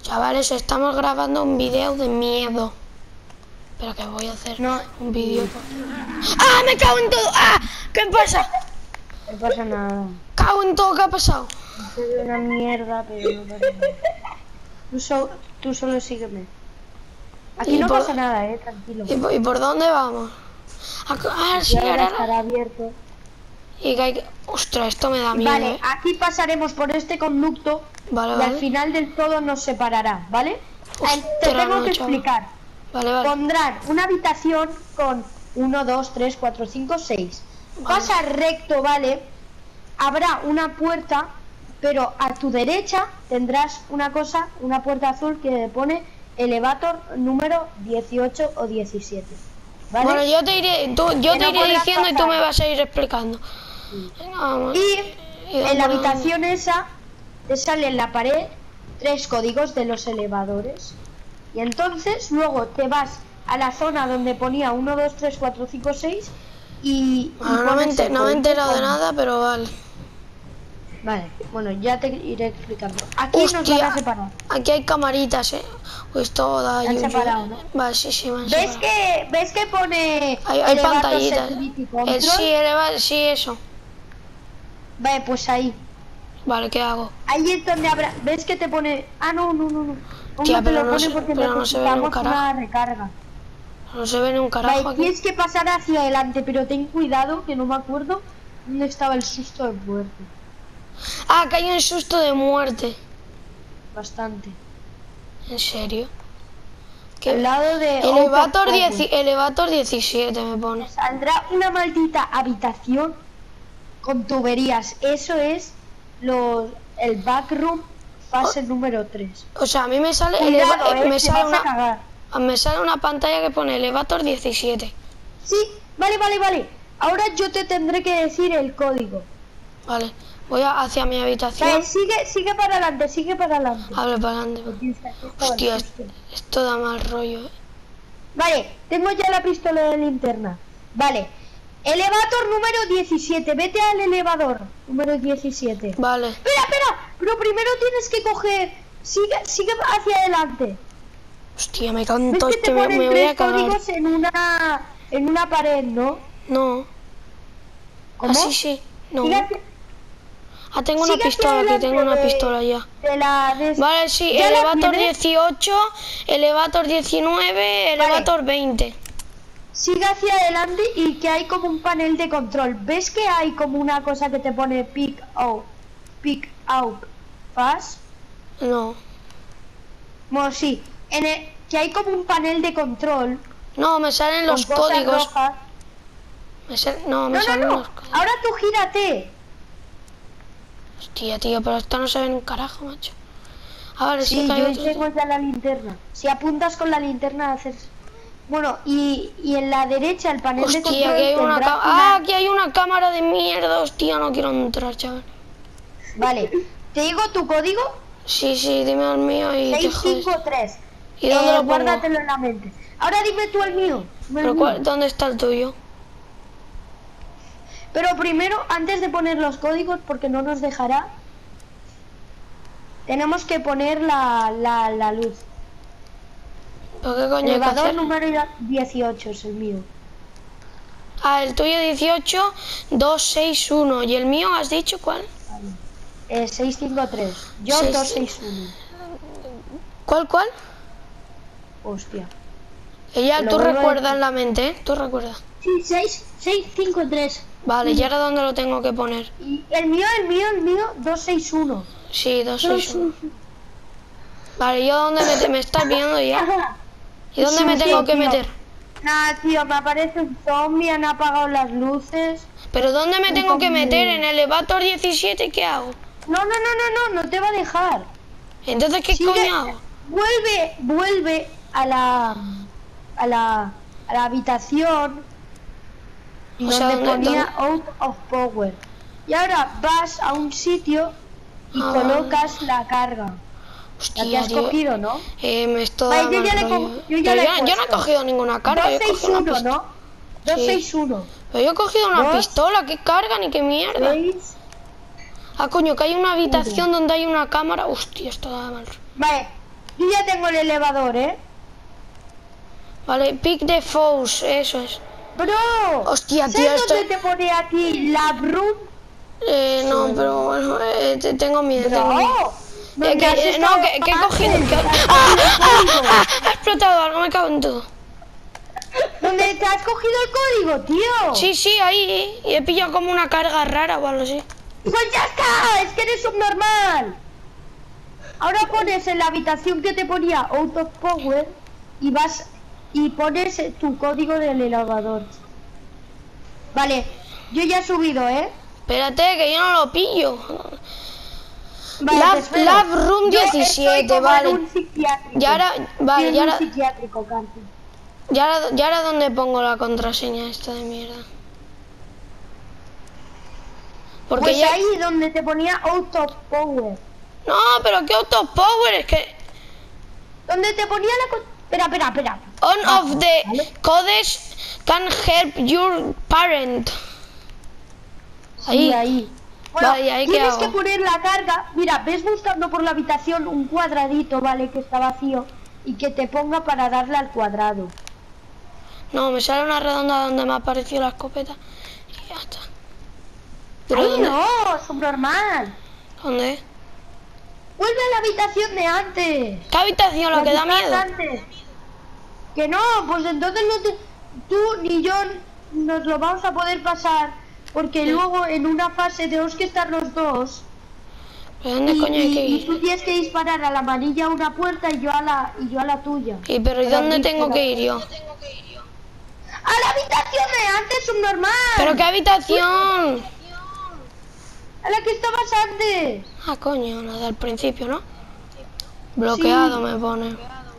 Chavales, estamos grabando un vídeo de miedo. Pero que voy a hacer un vídeo. ¡Ah! ¡Me cago en todo! ¡Ah! ¿Qué pasa? No pasa nada. Cago en todo, ¿qué ha pasado? Es una mierda, pero no pasa nada. Tú solo sígueme. Aquí no pasa nada, tranquilo. ¿Y por dónde vamos? Sí, ahora estará abierto. Y que hay que... Ostras, esto me da miedo. Vale, aquí pasaremos por este conducto. Vale, y al final del todo nos separará, ¿vale? Te tengo que explicar. Vale. Pondrán una habitación con 1, 2, 3, 4, 5, 6. Pasa recto, ¿vale? Habrá una puerta, pero a tu derecha tendrás una puerta azul que pone elevator número 18 o 17. ¿Vale? Bueno, yo te iré diciendo y tú me vas a ir explicando. Sí. Y en la habitación esa te sale en la pared 3 códigos de los elevadores. Y entonces luego te vas a la zona donde ponía 1, 2, 3, 4, 5, 6 y... Bueno, no me he enterado de nada, pero vale. Vale, bueno, ya te iré explicando. Aquí nos van a separar. Aquí hay camaritas, Pues toda. ¿Te han separado, no? Vale, sí, me han separado. ¿Ves que pone... Hay pantallitas. Sí, eso. Vale, pues ahí. Vale, ¿qué hago? Ahí es donde habrá... ¿Ves que te pone...? Ah, no. Tía, pero no se ve ni un carajo. Una recarga. No se ve ni un carajo. Vale, tienes que pasar hacia adelante, pero ten cuidado, que no me acuerdo dónde estaba el susto de muerte. Ah, que hay un susto de muerte. Bastante. ¿En serio? Al lado de... Elevator 17 me pone. Saldrá una maldita habitación con tuberías. Eso es el backroom fase número 3. O sea, a mí me sale... me sale una pantalla que pone Elevator 17. Sí, vale. Ahora yo te tendré que decir el código. Vale, voy hacia mi habitación. Vale, sigue para adelante, Abre para adelante. Hostia, esto da mal rollo, Vale, tengo ya la pistola de linterna. Vale, elevator número 17. Vete al elevador número 17. Vale. Espera, pero primero tienes que coger... Sigue hacia adelante. Hostia, me canto este, me voy a cagar. Códigos en una pared, ¿no? No. ¿Cómo? Sí, no. Tengo una pistola, aquí tengo una pistola ya. Vale, sí, elevator 18, elevator 19, elevator 20. Sigue hacia adelante y que hay como un panel de control. ¿Ves que hay como una cosa que te pone pick out pass? No. Bueno, sí. Que hay como un panel de control. No, me salen los códigos. No. Ahora tú gírate. Hostia, tío, pero esto no se ve en un carajo, macho. A ver, sí, yo tengo ya la linterna. Si apuntas con la linterna haces... Bueno, y en la derecha el panel de control... Aquí hay una cámara de mierda, hostia, no quiero entrar, chaval. Vale, ¿te digo tu código? Sí, dime el mío y 653. ¿Y dónde lo pongo? Guárdatelo en la mente. Ahora dime tú el mío. ¿Dónde está el tuyo? Pero primero, antes de poner los códigos, porque no nos dejará, tenemos que poner la luz. ¿Pero qué coño? Elevador número 18 es el mío. El tuyo 18, 261. ¿Y el mío has dicho cuál? 653. Yo 261. ¿Cuál? Hostia. Tú recuerdas en la mente, ¿eh? Tú recuerdas. Sí, 653. Vale, ¿y ahora dónde lo tengo que poner? Y el mío, 261. Sí, 261. Vale, ¿yo dónde me estás viendo ya? ¿Y dónde me tengo que meter? Nada, tío, me aparece un zombie, han apagado las luces. ¿Pero dónde me tengo que meter? ¿En el elevator 17? ¿Qué hago? No te va a dejar. Entonces, ¿qué coño hago? Vuelve a la habitación donde ponía out of power. Y ahora vas a un sitio y colocas la carga. Hostia, la que has cogido, ¿no? Me estoy yo no he cogido ninguna carga. 261, ¿no? 261. Pero yo he cogido una pistola. ¿Qué carga ni qué mierda? 6. Coño, que hay una habitación donde hay una cámara. Hostia, esto da mal. Vale, Yo ya tengo el elevador, ¿eh? Vale, pick the foes, eso es. Bro, Hostia, tío, ¿sabes esto... dónde te pone aquí la room? no, pero bueno, tengo miedo, Bro, tengo miedo. ¿dónde has que he estado cogido... antes? Ha explotado algo, me cago en todo. ¿Dónde te has cogido el código, tío? Sí, sí, ahí. Y he pillado como una carga rara o algo así. Pues ya está, es que eres subnormal. Ahora pones en la habitación que te ponía out of power y vas y pones tu código del elevador. Vale, yo ya he subido, ¿eh? Espérate, que yo no lo pillo. Vale, Lab Room yo 17, estoy como vale. en un psiquiátrico. Y ahora, vale, Estoy y en ahora, un psiquiátrico, Canti. y ahora ¿dónde pongo la contraseña esta de mierda? Porque Pues ya... ahí donde te ponía out of power. No, pero qué auto power, es que... Donde te ponía la... Espera. On of the ¿vale? codes can help your parent. Sí, ahí. Bueno, Vale, ¿y ahí qué tienes hago? que poner la carga. Mira, ves buscando por la habitación un cuadradito, ¿vale? Que está vacío. Y que te ponga para darle al cuadrado. No, me sale una redonda donde me ha aparecido la escopeta. Y ya está. ¿Pero ¡Ay, dónde? no! Subnormal. ¿Dónde? Vuelve a la habitación de antes. ¿Qué habitación? Lo que da miedo. Antes. Que no, pues entonces no te... Tú ni yo nos lo vamos a poder pasar. Porque luego en una fase tenemos que estar los dos. ¿Pero dónde coño hay que Y tú ir? tienes que disparar a la manilla a una puerta y yo a la tuya. Pero ¿y dónde tengo que ir yo? ¡A la habitación de antes, subnormal! ¿Pero qué habitación? ¡A la que estabas antes! Ah, coño, la del principio, ¿no? Bloqueado Sí. me pone.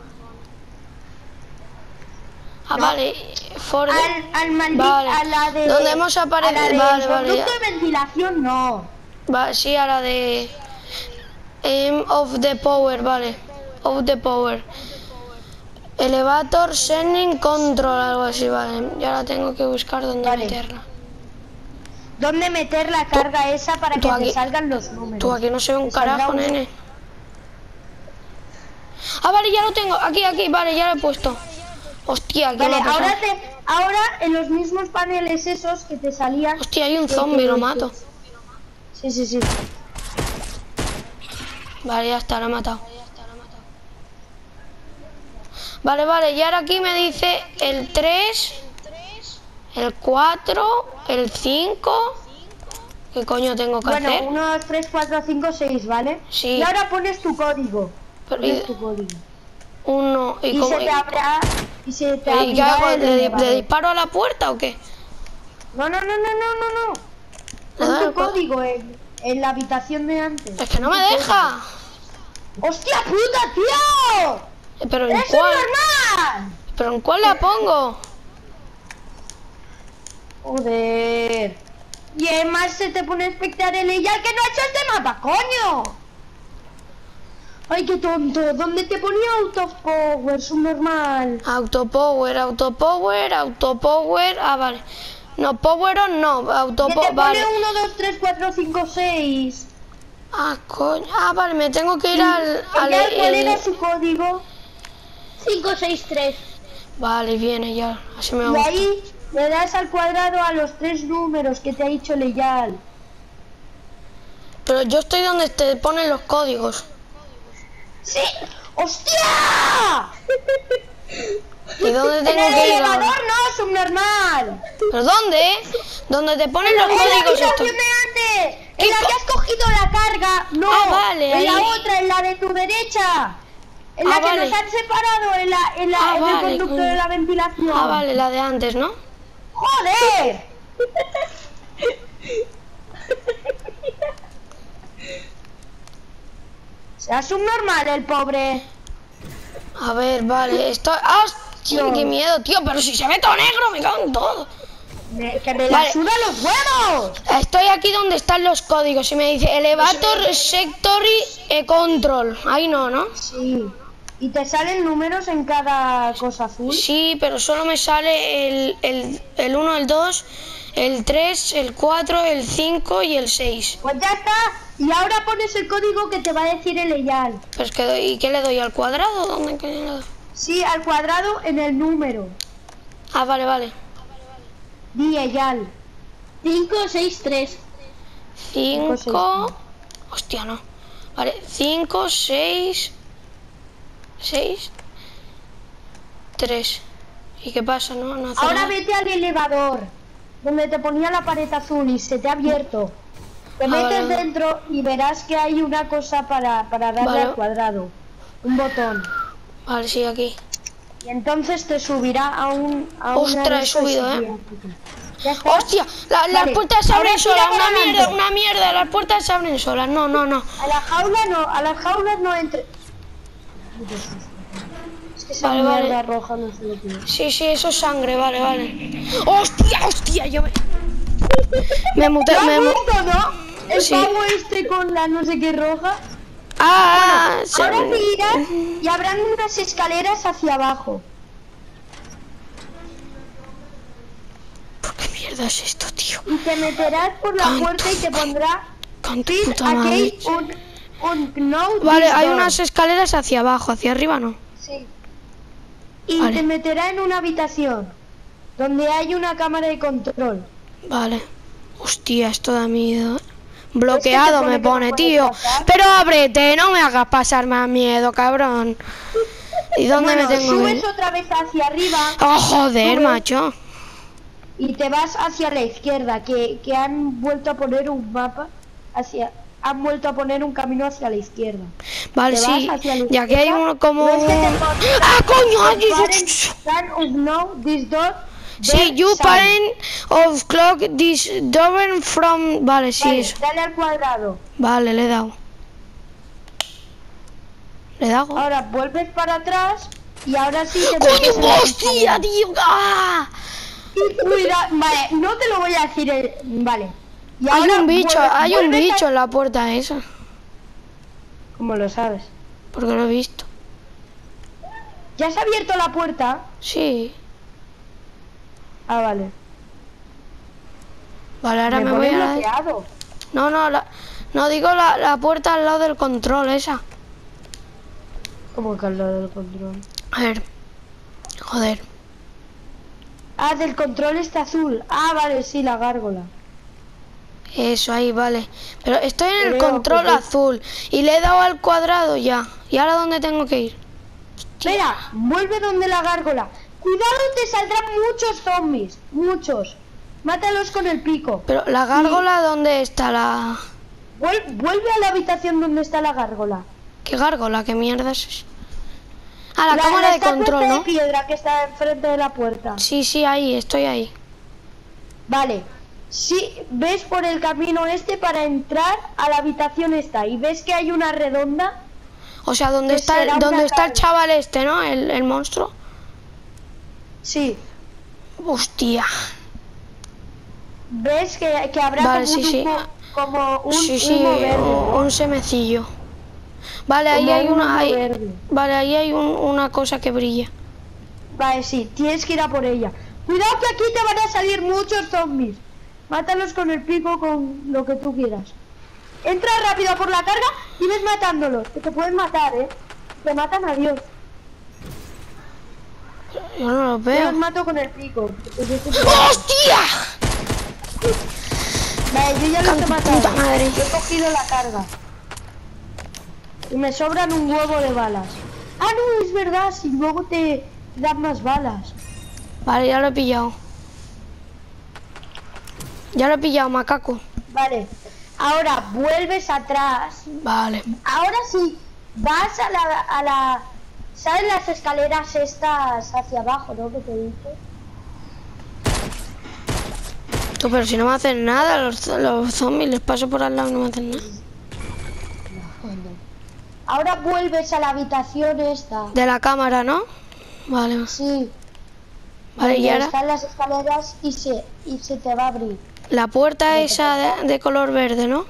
Ah, No. vale. For the... Al maldito, Vale. a la de... ¿Dónde hemos aparecido? A la de Vale, vale, ya. conducto de ventilación, no. Va, sí, a la de... Aim of the power, vale. Of the power. Elevator sending control, algo así, vale. Y ahora tengo que buscar dónde Vale. meterla. ¿Dónde meter la carga esa para que tú te aquí- salgan los números? Tú aquí no se ve un Te saldrá carajo, un- nene. Ah, vale, ya lo tengo. Aquí, vale, ya lo he puesto. Hostia, ¿qué Vale, lo ha pasado? ahora en los mismos paneles esos que te salían... Hostia, hay un que- zombie, lo mato. Sí. Vale, ya está, lo he matado. Vale, y ahora aquí me dice el 3, el 4, el 5. ¿Qué coño tengo que Bueno, hacer? 1, 2, 3, 4, 5, 6, ¿vale? Sí. Y ahora pones tu código. Pero, Pones tu código. uno, Y cómo- se te abrirá... Y se te ¿Y qué abrirá hago? el ¿Le elevador. disparo a la puerta o qué? No. Pon Nada, tu código en la habitación de antes. Es que no me deja. ¡Hostia puta, tío! ¿Pero en ¡Es cuál? normal! ¿Pero en cuál la pongo? Joder. Y además se te pone a espectar el ella que no ha hecho este mapa, coño. Ay, qué tonto. ¿Dónde te ponía out of power? Subnormal. Autopower. Ah, vale. No, power on no. Que te Autopower. pone Vale. 1, 2, 3, 4, 5, 6. Ah, coño. Ah, vale, me tengo que ir al... ¿Cuál era su código? 563. Vale, viene ya. Así me Y gusta. ahí le das al cuadrado a los 3 números que te ha dicho Leyal. Pero yo estoy donde te ponen los códigos. ¡Sí! ¡Hostia! ¿Y dónde En tengo el que ir elevador ahora? no, subnormal. ¿Pero dónde? ¿Dónde te ponen los En la códigos estos? habitación de antes. En la que has cogido la carga. No. Ah, vale, En la ahí. otra, en la de tu derecha. En la Ah, que vale. nos han separado en Ah, el vale, conducto coño. de la ventilación. Ah, vale, la de antes, ¿no? ¡Joder! Sea subnormal el pobre. A ver, vale, esto... ¡Ah, hostia, qué miedo, tío! Pero si se ve todo negro, me cago en todo. Que me Vale. la suda los huevos. Estoy aquí donde están los códigos y me dice Elevator Sectory Control. Ahí no, ¿no? Sí. ¿Y te salen números en cada cosa azul? Sí, pero solo me sale el 1, el 2, el 3, el 4, el 5 y el 6. Pues ya está. Y ahora pones el código que te va a decir el Eyal. Pues que, ¿y qué le doy? ¿Al cuadrado? ¿Dónde qué le doy? Sí, al cuadrado en el número. Ah, vale, vale. Di Eyal. 563. 5... Hostia, no. Vale, 5, 6... 3. ¿Y qué pasa? No hace Ahora nada. vete al elevador, donde te ponía la pared azul y se te ha abierto. Te metes vale. dentro y verás que hay una cosa para darle Vale. al cuadrado. Un botón. Vale, sí, aquí. Y entonces te subirá a un... Ostras, he subido, ¿Ya está? ¡Hostia! Las Vale. puertas se abren Ahora solas, tira para adelante. una mierda, las puertas se abren solas. No. A la jaula no, a las jaulas no entre... Es que esa Vale, mierda vale. roja no sé lo que es. Sí, eso es sangre, vale. ¡Hostia! Yo me muté, ¿Lo has me mu- visto, no? El Sí. pavo este con la no sé qué roja. se Ahora abre. seguirás y habrán unas escaleras hacia abajo. ¿Por qué mierda es esto, tío? Y te meterás por la Canto. puerta y te pondrá Con tu "Please, puta aquí madre. hay un no Vale, this hay door". unas escaleras hacia abajo, hacia arriba no. Sí. Y Vale. te meterá en una habitación donde hay una cámara de control. Vale. Hostia, esto da miedo. Bloqueado pone me que no pone, puedes tío. pasar. Pero ábrete, no me hagas pasar más miedo, cabrón. ¿Y dónde Bueno, me tengo que subes ir? otra vez hacia arriba Oh, joder, subes. macho. y te vas hacia la izquierda, que han vuelto a poner un mapa han vuelto a poner un camino hacia la izquierda. Vale, Te sí. vas hacia la Ya que hay izquierda, uno como ves que te un... pone- ¡Ah, coño! Ay, Turn of no this door. Sí, there you sign. parent of clock this door from... Vale, sí, Vale, eso. dale al cuadrado. Vale, le he dado. Le he dado. Ahora vuelves para atrás y ahora sí te metes en ¡Coño, la hostia, escalera. tío! ¡Ah! Y cuida, vale, no te lo voy a decir vale. Y Hay ahora un bicho, hay un vuelves bicho en la puerta esa. ¿Cómo lo sabes? Porque lo he visto. ¿Ya se ha abierto la puerta? Sí. Ah, vale. Vale, ahora me pone voy a... bloqueado. No, no digo la puerta al lado del control, esa. ¿Cómo que al lado del control? A ver. Joder. Ah, del control está azul. Ah, vale, sí, la gárgola. Eso, ahí, vale. Pero estoy en el Creo control que- azul. Y le he dado al cuadrado ya. ¿Y ahora dónde tengo que ir? Espera, vuelve donde la gárgola. Cuidado, te saldrán muchos zombies. Muchos. Mátalos con el pico. Pero la gárgola, ¿dónde está la...? Vuelve a la habitación donde está la gárgola. ¿Qué gárgola? ¿Qué mierda es eso? Ah, la cámara de estatua control, esta ¿no? de piedra que está enfrente de la puerta. Sí, ahí, estoy ahí. Vale. Sí, ves por el camino este para entrar a la habitación esta y ves que hay una redonda. O sea, ¿dónde Que está, será dónde una está el calle. chaval este, no? El monstruo. Sí. Hostia. Ves que habrá Vale, como, sí, como un Sí, humo verde. un semecillo. Vale, ahí Como hay un una... humo ahí- verde. Vale, ahí hay una cosa que brilla. Vale, sí, tienes que ir a por ella. Cuidado que aquí te van a salir muchos zombies. Mátalos con el pico, con lo que tú quieras. Entra rápido por la carga y ves matándolos. Que te pueden matar, Te matan a Dios. Yo no lo Yo veo. los mato con el pico. ¡Hostia! Vale, yo ya los he matado. Puta madre. Yo he cogido la carga. Y me sobran un huevo de balas. Ah, no, es verdad. Si luego te dan más balas. Vale, ya lo he pillado. Ya lo he pillado, macaco. Vale. Ahora vuelves atrás. Vale. Ahora sí, vas a la... ¿Sabes las escaleras estas hacia abajo, no? Que te dije. Tú, pero si no me hacen nada, los zombies les paso por al lado y no me hacen nada. Ahora vuelves a la habitación esta. De la cámara, ¿no? Vale. Sí. Vale, y donde ahora están las escaleras y se te va a abrir. la puerta esa de color verde, ¿no?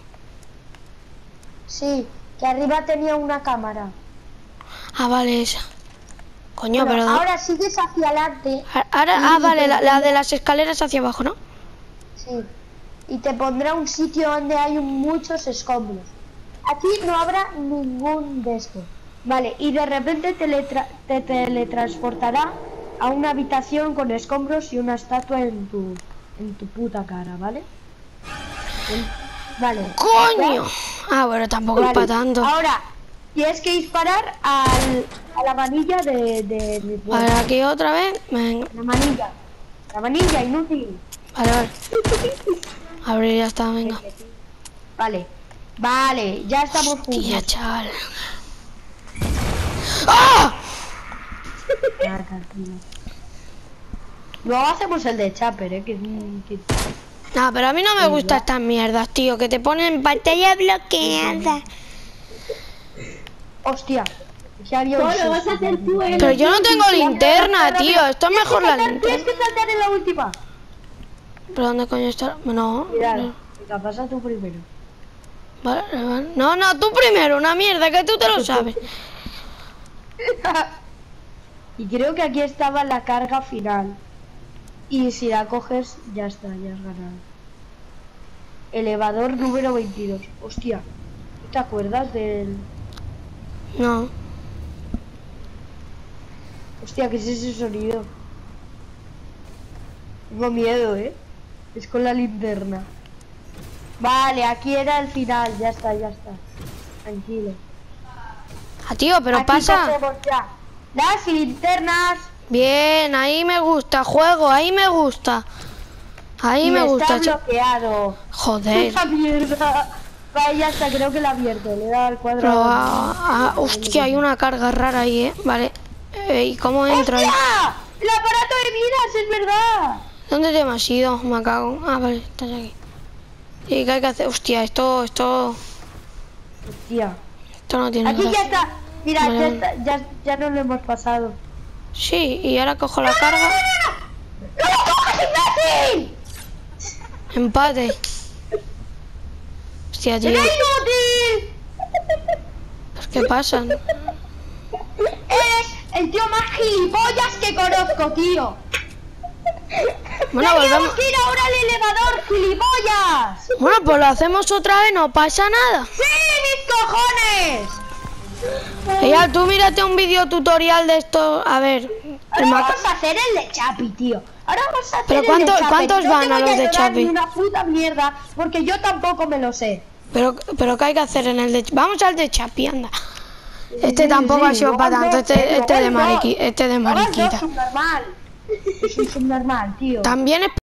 Sí, que arriba tenía una cámara. Ah, vale, esa. Coño, Bueno, pero... ahora sigues hacia adelante. Ahora, y vale, te- la de las escaleras hacia abajo, ¿no? Sí. Y te pondrá un sitio donde hay muchos escombros. Aquí no habrá ningún de estos. Vale, y de repente te teletransportará a una habitación con escombros y una estatua en tu puta cara, ¿vale? Vale. ¡Coño! Ah, bueno, tampoco es para tanto. Ahora, tienes que disparar a la manilla de mi pueblo. Vale, aquí otra vez. Venga. La manilla, inútil. Vale. Abrir, ya está, venga. Vale, ya estamos juntos. Tía, chaval. ¡Ah! Luego hacemos el de Chopper, que... No, pero a mí no me gustan estas mierdas, tío, que te ponen pantalla bloqueada. Hostia, ya había un Lo vas a hacer tú, Pero yo no tengo linterna, tío. Esto es mejor la linterna. Tienes que saltar en la última. ¿Pero dónde coño está? No. Mira, pasa tú primero. Vale. No, tú primero, una mierda, que tú te lo sabes. Y creo que aquí estaba la carga final. Y si la coges, ya está, ya has ganado. Elevador número 22. Hostia, ¿te acuerdas del...? No. Hostia, ¿qué es ese sonido? Tengo miedo, ¿eh? Es con la linterna. Vale, aquí era el final, ya está. Tranquilo. Ah, tío, pero Aquí pasa. pasemos ya. Las linternas. Bien, ahí me gusta, juego, ahí me gusta. Ahí me gusta. Está bloqueado. Joder. Esa mierda. Vale, ya está, creo que la abierto. Le he dado al Pero, cuadrado. hostia, hay una carga rara ahí, Vale. ¿Y cómo entro ahí? ¡Hostia! ¡El aparato de vidas, es verdad! ¿Dónde te has ido? Me cago. Ah, vale, estás aquí. ¿Y qué hay que hacer? Hostia, esto Hostia. no tiene Aquí gracia. ya está. Mira, Vale, ya nos lo hemos pasado. Sí, y ahora cojo la carga. ¡No lo cojas, imbécil! Empate. Hostia, tío. ¡Eres inútil! ¿Pues qué pasa? Eres el tío más gilipollas que conozco, tío. Bueno, Teníamos volvemos. que ir ahora al elevador, gilipollas. Bueno, pues lo hacemos otra vez, no pasa nada. ¡Sí, mis cojones! Ya, tú mírate un video tutorial de esto. A ver. Ahora vamos a hacer el de Chapi, tío. Ahora vamos a hacer Pero el ¿cuántos- de Chapi. cuántos No van te a voy los de ayudar Chapi? ni una puta mierda, porque yo tampoco me lo sé. Pero ¿qué hay que hacer en el de... Vamos al de Chapi, anda. Este tampoco ha sido para tanto. Este de mariquita. Es un subnormal, tío. También es